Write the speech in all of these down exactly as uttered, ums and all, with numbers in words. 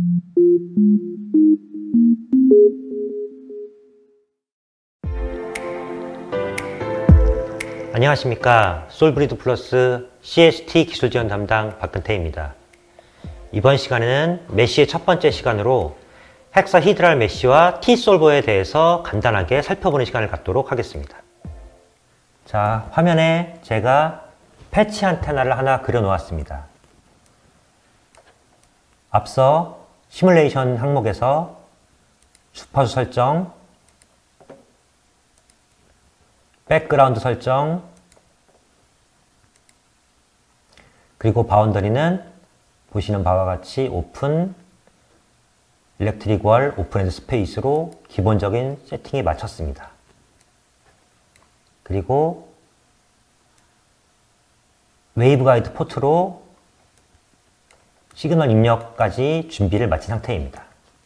안녕하십니까. 솔브리드 플러스 씨에스티 기술 지원 담당 박근태입니다. 이번 시간에는 메쉬의 첫 번째 시간으로 헥사히드랄 메쉬와 T솔버에 대해서 간단하게 살펴보는 시간을 갖도록 하겠습니다. 자, 화면에 제가 패치 안테나를 하나 그려 놓았습니다. 앞서 시뮬레이션 항목에서 주파수 설정, 백그라운드 설정, 그리고 바운더리는 보시는 바와 같이 오픈, 일렉트릭 월, 오픈 앤드 스페이스로 기본적인 세팅에 맞췄습니다. 그리고 웨이브 가이드 포트로 시그널 입력까지 준비를 마친 상태입니다.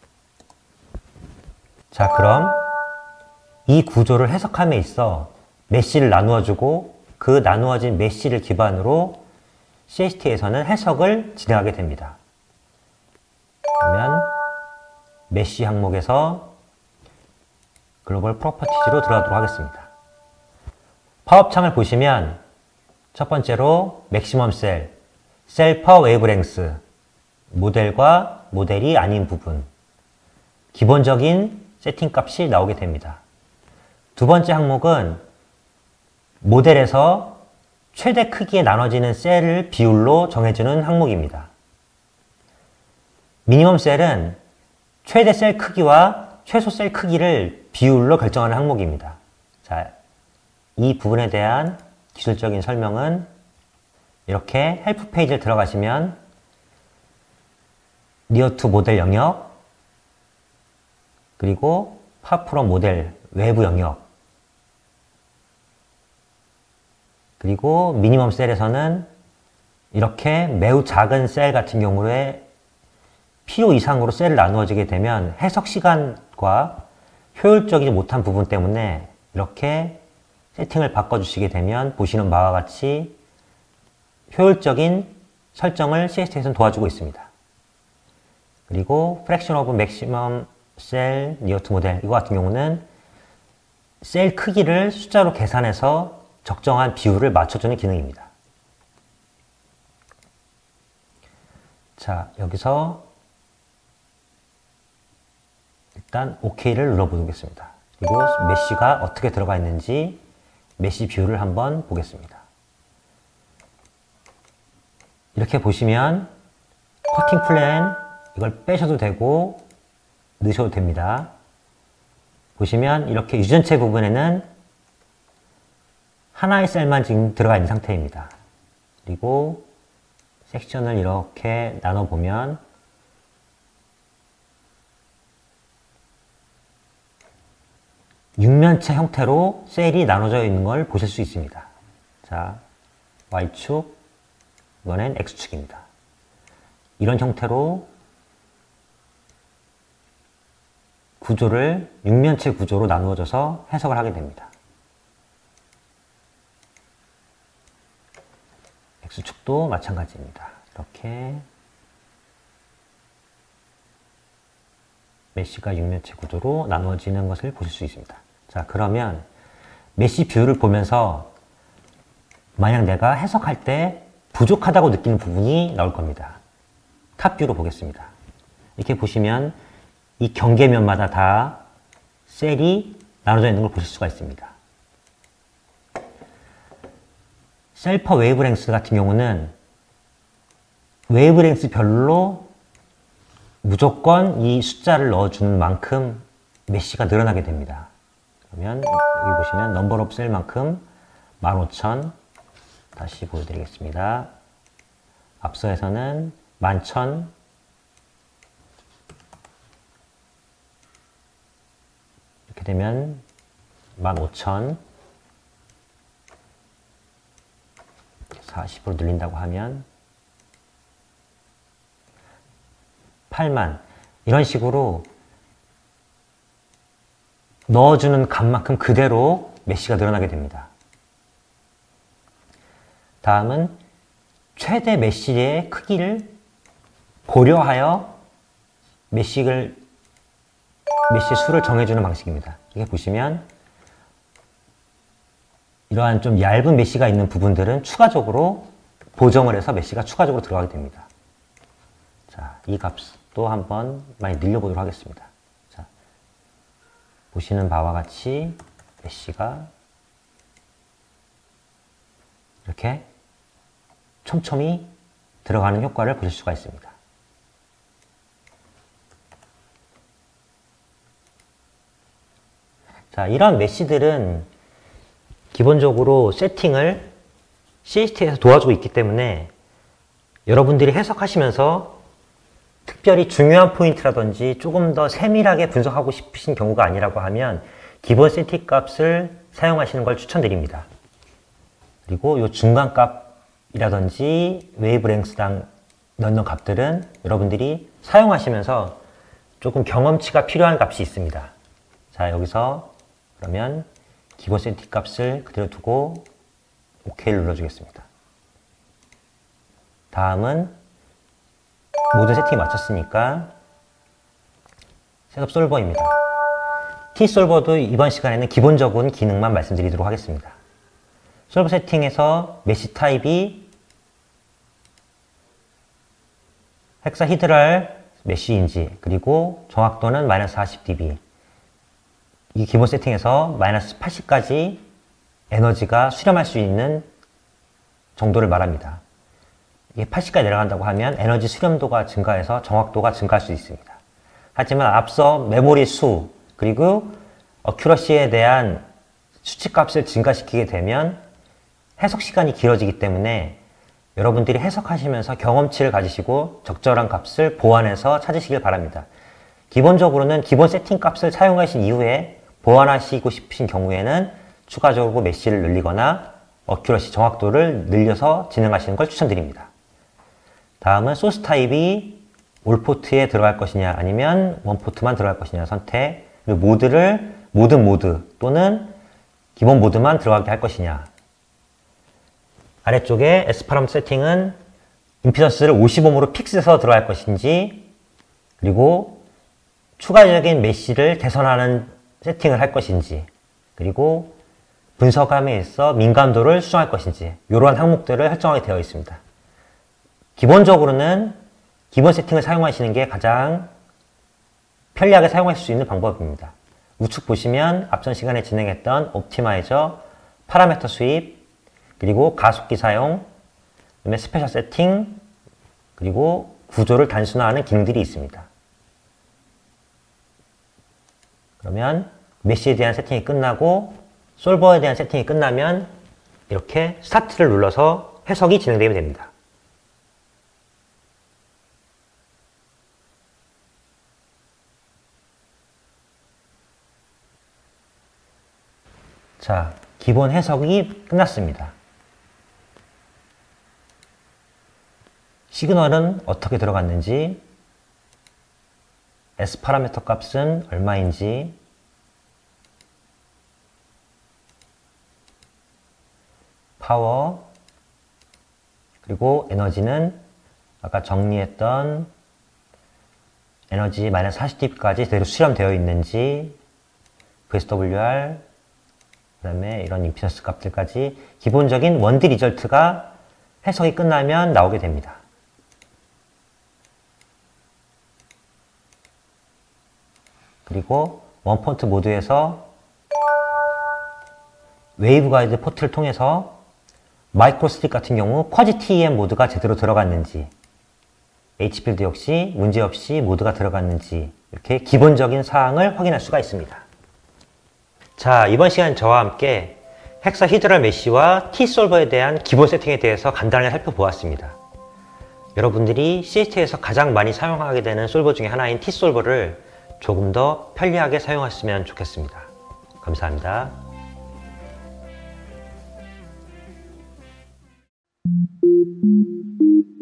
자, 그럼 이 구조를 해석함에 있어 메쉬를 나누어주고 그 나누어진 메쉬를 기반으로 씨에스티에서는 해석을 진행하게 됩니다. 그러면 메쉬 항목에서 글로벌 프로퍼티즈로 들어가도록 하겠습니다. 파업 창을 보시면 첫 번째로 맥시멈 셀, 셀 퍼 웨이브랭스, 모델과 모델이 아닌 부분, 기본적인 세팅 값이 나오게 됩니다. 두 번째 항목은 모델에서 최대 크기에 나눠지는 셀을 비율로 정해주는 항목입니다. 미니멈 셀은 최대 셀 크기와 최소 셀 크기를 비율로 결정하는 항목입니다. 자, 이 부분에 대한 기술적인 설명은 이렇게 헬프 페이지를 들어가시면 니어 투 모델 영역, 그리고 파프롬 모델 외부 영역, 그리고 미니멈 셀에서는 이렇게 매우 작은 셀 같은 경우에 필요 이상으로 셀을 나누어지게 되면 해석 시간과 효율적이지 못한 부분 때문에 이렇게 세팅을 바꿔주시게 되면 보시는 바와 같이 효율적인 설정을 씨에스티에서는 도와주고 있습니다. 그리고 Fraction of Maximum Cell Near to Model 이거 같은 경우는 셀 크기를 숫자로 계산해서 적정한 비율을 맞춰주는 기능입니다. 자, 여기서 일단 오케이를 눌러보겠습니다. 그리고 메쉬가 어떻게 들어가 있는지 메쉬 비율을 한번 보겠습니다. 이렇게 보시면 커팅 플랜 이걸 빼셔도 되고 넣으셔도 됩니다. 보시면 이렇게 유전체 부분에는 하나의 셀만 지금 들어가 있는 상태입니다. 그리고 섹션을 이렇게 나눠보면 육면체 형태로 셀이 나눠져 있는 걸 보실 수 있습니다. 자, Y축, 이번엔 X축입니다. 이런 형태로 구조를 육면체 구조로 나누어져서 해석을 하게 됩니다. X축도 마찬가지입니다. 이렇게 메쉬가 육면체 구조로 나누어지는 것을 보실 수 있습니다. 자, 그러면 메쉬 뷰를 보면서 만약 내가 해석할 때 부족하다고 느끼는 부분이 나올 겁니다. 탑뷰로 보겠습니다. 이렇게 보시면 이 경계면마다 다 셀이 나눠져 있는 걸 보실 수가 있습니다. 셀 퍼 웨이브랭스 같은 경우는 웨이브랭스 별로 무조건 이 숫자를 넣어주는 만큼 메쉬가 늘어나게 됩니다. 그러면 여기 보시면 넘버 오브 셀만큼 만 오천 다시 보여드리겠습니다. 앞서에서는 만 천 이렇게 되면 만 오천 사십으로 늘린다고 하면 팔만 이런 식으로 넣어주는 값만큼 그대로 메쉬가 늘어나게 됩니다. 다음은 최대 메쉬의 크기를 고려하여 메쉬를 메쉬 수를 정해주는 방식입니다. 이렇게 보시면 이러한 좀 얇은 메쉬가 있는 부분들은 추가적으로 보정을 해서 메쉬가 추가적으로 들어가게 됩니다. 자, 이 값도 한번 많이 늘려보도록 하겠습니다. 자, 보시는 바와 같이 메쉬가 이렇게 촘촘히 들어가는 효과를 보실 수가 있습니다. 자, 이런 메쉬들은 기본적으로 세팅을 씨에이치티에서 도와주고 있기 때문에 여러분들이 해석하시면서 특별히 중요한 포인트라든지 조금 더 세밀하게 분석하고 싶으신 경우가 아니라고 하면 기본 세팅 값을 사용하시는 걸 추천드립니다. 그리고 이 중간 값이라든지 웨이브랭스당 넣는 값들은 여러분들이 사용하시면서 조금 경험치가 필요한 값이 있습니다. 자, 여기서 그러면 기본 세팅 값을 그대로 두고 오케이를 눌러주겠습니다. 다음은 모든 세팅이 마쳤으니까 셋업 솔버입니다. T솔버도 이번 시간에는 기본적인 기능만 말씀드리도록 하겠습니다. 솔버 세팅에서 메쉬 타입이 헥사히드랄 메쉬인지, 그리고 정확도는 마이너스 사십 디비, 이 기본 세팅에서 마이너스 팔십까지 에너지가 수렴할 수 있는 정도를 말합니다. 이게 팔십까지 내려간다고 하면 에너지 수렴도가 증가해서 정확도가 증가할 수 있습니다. 하지만 앞서 메모리 수 그리고 어큐러시에 대한 수치값을 증가시키게 되면 해석 시간이 길어지기 때문에 여러분들이 해석하시면서 경험치를 가지시고 적절한 값을 보완해서 찾으시길 바랍니다. 기본적으로는 기본 세팅 값을 사용하신 이후에 보완하시고 싶으신 경우에는 추가적으로 메쉬를 늘리거나 어큐러시 정확도를 늘려서 진행하시는 걸 추천드립니다. 다음은 소스 타입이 올 포트에 들어갈 것이냐 아니면 원 포트만 들어갈 것이냐 선택, 그리고 모드를 모든 모드 또는 기본 모드만 들어가게 할 것이냐. 아래쪽에 에스파라미터 세팅은 임피던스를 오십 옴으로 픽스해서 들어갈 것인지, 그리고 추가적인 메쉬를 개선하는 세팅을 할 것인지, 그리고 분석함에 있어 민감도를 수정할 것인지, 이러한 항목들을 설정하게 되어 있습니다. 기본적으로는 기본 세팅을 사용하시는 게 가장 편리하게 사용하실 수 있는 방법입니다. 우측 보시면 앞전 시간에 진행했던 옵티마이저, 파라미터 수입, 그리고 가속기 사용, 그다음에 스페셜 세팅, 그리고 구조를 단순화하는 기능들이 있습니다. 그러면 메쉬에 대한 세팅이 끝나고 솔버에 대한 세팅이 끝나면 이렇게 스타트를 눌러서 해석이 진행되게 됩니다. 자, 기본 해석이 끝났습니다. 시그널은 어떻게 들어갔는지, S 파라미터 값은 얼마인지, 파워, 그리고 에너지는 아까 정리했던 에너지 마이너스 사십 디비까지 그대로 수렴되어 있는지, 브이에스더블유알, 그 다음에 이런 임피던스 값들까지 기본적인 원드 리절트가 해석이 끝나면 나오게 됩니다. 그리고 원포트 모드에서 웨이브 가이드 포트를 통해서 마이크로스틱 같은 경우 쿼지 티이엠 모드가 제대로 들어갔는지, H필드 역시 문제없이 모드가 들어갔는지, 이렇게 기본적인 사항을 확인할 수가 있습니다. 자, 이번 시간 저와 함께 헥사히드랄 메쉬와 T솔버에 대한 기본 세팅에 대해서 간단하게 살펴보았습니다. 여러분들이 씨에이치티에서 가장 많이 사용하게 되는 솔버 중에 하나인 T솔버를 조금 더 편리하게 사용하시면 좋겠습니다. 감사합니다. Thank you.